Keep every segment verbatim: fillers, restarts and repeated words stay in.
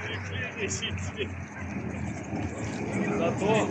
Зато.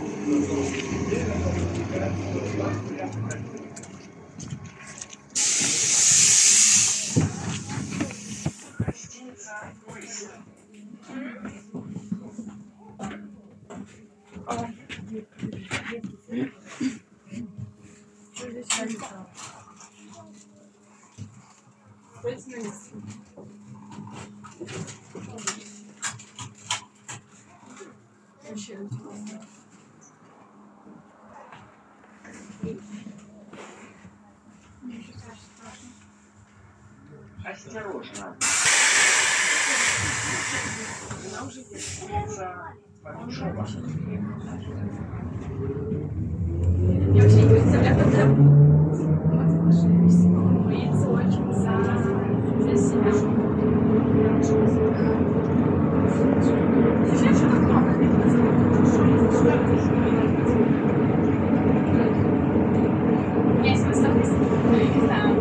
Осторожно. Я вообще не представляю, как это боится очень за, за себя. Зачем что так много? Я себе ставлю, не знаю.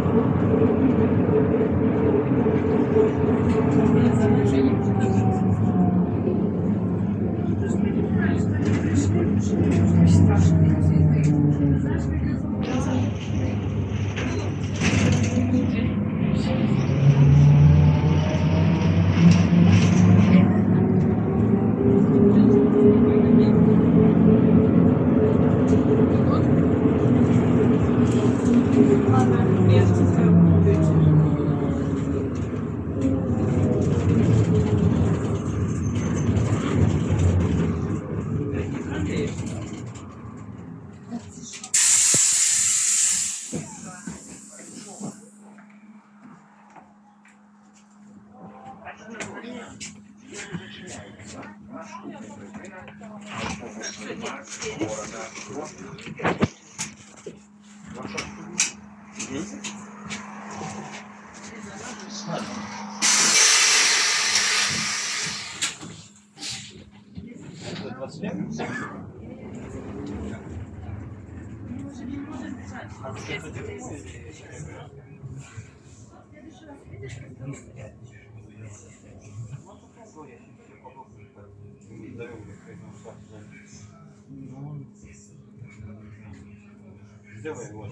Сделай вот.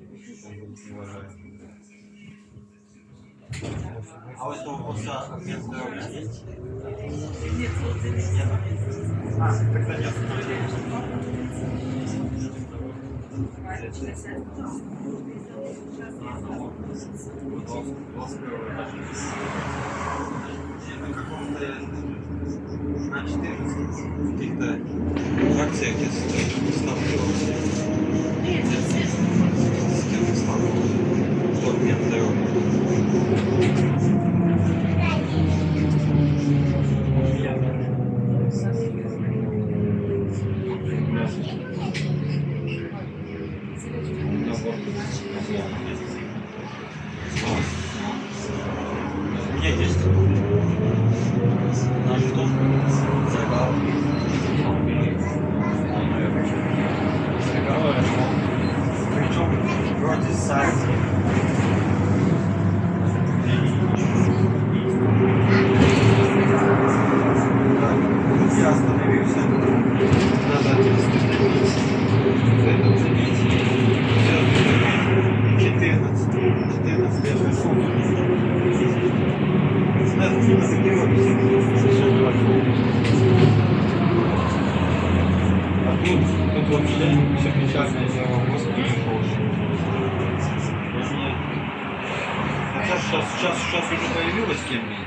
А у этого курса обмен здоровья есть? Нет. Нет? А, тогда нет. На каком-то на четырнадцать каких-то фракциях я сталкивался. С кем сталкивался? Что обмен здоровья? У меня есть. На что? Загал. Загал. Причем вроде сайта. Я остановился. Надо остановить. Это забить. четырнадцать. четырнадцать я пришел. Надо типа закрывать. А тут, тут вообще все печальное дело. Господи, Боже. Хотя сейчас, сейчас, сейчас уже появилась кем-то.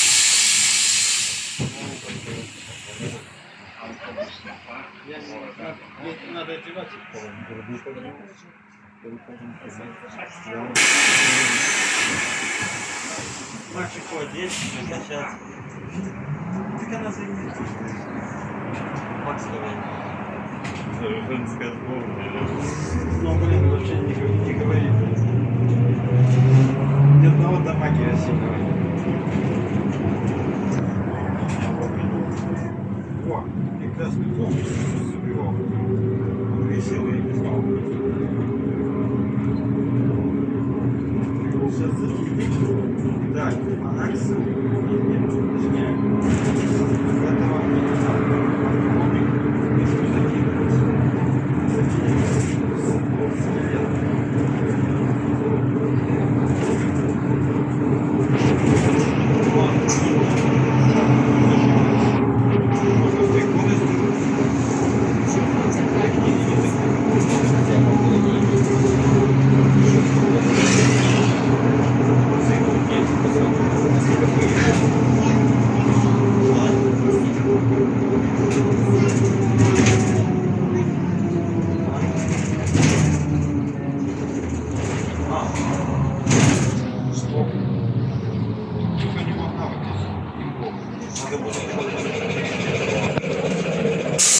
Если надо одевать их, мальчику одеть, накачать. Так она займет. Макс говорит. Женская сборная. Ну, блин, вообще не, не говорит. Ни одного дамаги осеннего. О, прекрасный комплекс забивал. Он висел и писал. Сейчас зафигнить. Так, Анакс. Нет, точнее.